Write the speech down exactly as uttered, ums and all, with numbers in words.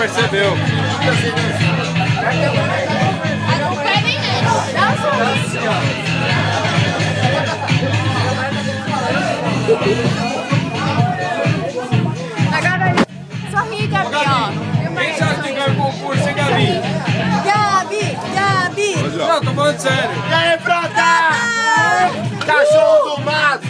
percebeu. Não querem mesmo. Dá um sorriso. Agora, sorri, Gabi, ó. Quem sabe que ganha o concurso, hein, Gabi? Gabi, Gabi. Não, tô falando sério. E aí, brota? Cachorro do mato!